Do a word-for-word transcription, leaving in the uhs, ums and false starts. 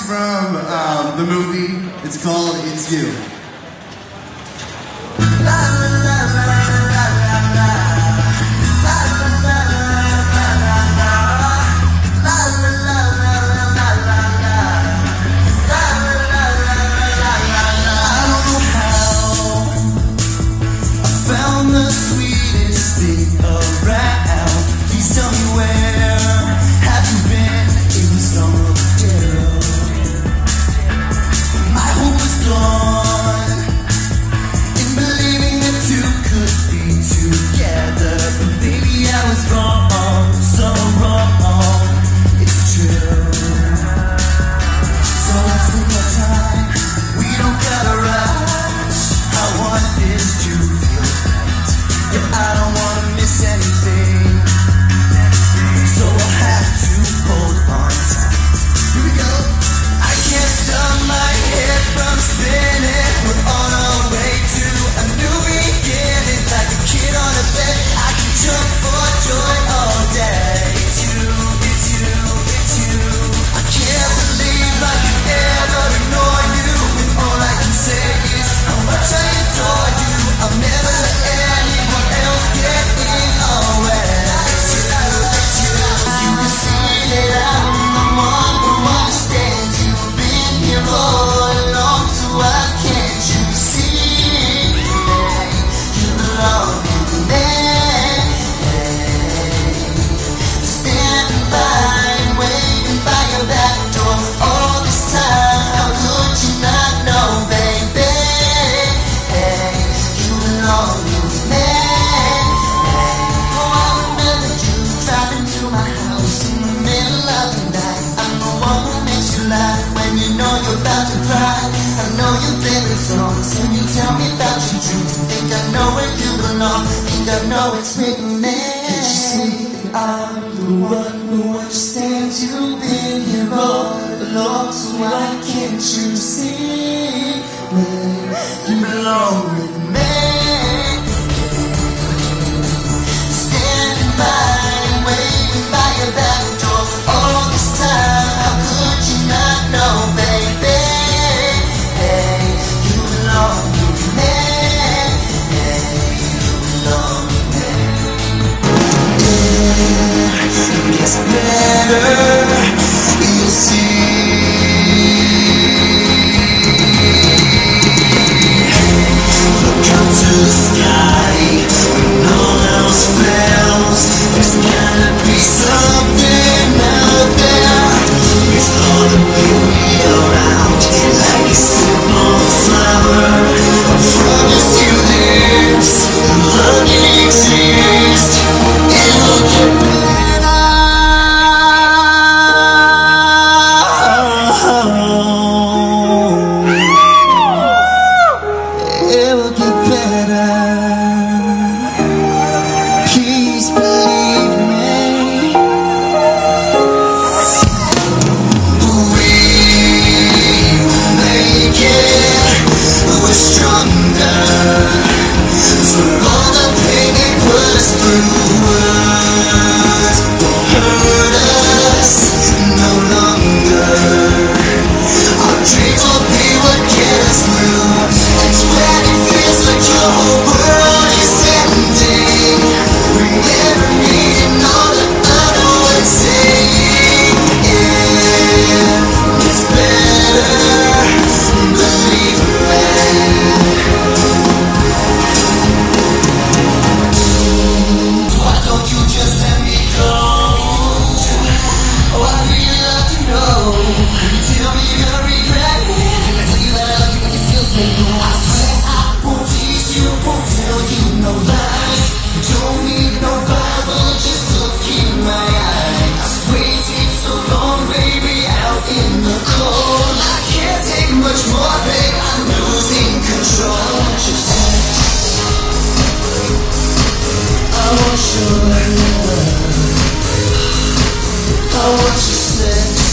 from um, the movie. It's called It's You. The sweetest thing around. Please tell me, where have you been in the storm of terror? My hope was gone in believing that two could be together, but baby I was wrong, so wrong. It's true. So let's take our time. We don't gotta rush. I want this to feel right. Yeah, I don't wanna miss anything, so I'll have to hold on tight. Here we go. I can't stop my head from spinning. We're on our way to a new beginning. Like a kid on a bed, I can jump for joy all day. It's you, it's you, it's you. I can't believe I could ever ignore you, and all I can say is how much I adore you. I'll never let anyone else get in our way. It's you, it's you. You can see that I'm the one who understands. You've been here all along, so why can't you see? You belong with me. Standing by and waiting by your back door all this time. How could you not know, baby? You belong with me. Oh, I remember you driving to my house in the middle of the night. I'm the one who makes you laugh when you know you're about to cry. I know your favorite songs, and you tell me about your dreams. Think I know where you belong. Think I know it's written there. Can't you see that I'm the one who understands? You've been here all along, so why can't you see? You belong with me. Standing by and waiting by your back door all this time. How could you not know, baby? Hey, you belong with me. Hey, you belong with me. Yeah, it gets better. You'll see. Look up to the sky when all else fails. There's gotta be something out there. We throw the beauty around like a simple flower. I promise you this, love exists. It'll get better. It will get better. Please believe me. We will make it. We're stronger. For all the pain they put us through, words won't hurt us no longer. Our dreams will be what get us through. It's when it feels like your whole world is ending. Remembering all the other words saying, yeah, it's better, believe me. Why don't you just let me go? Oh, I'd really love to know. Tell me you're gonna regret it. I tell you that I love you, but you still say no. I swear I won't tease you, won't tell you no lies. Don't need no Bible, just look in my eyes. I waited so long, baby, out in the cold. I can't take much more, babe, I'm losing control. Just I want your love. I want your sex.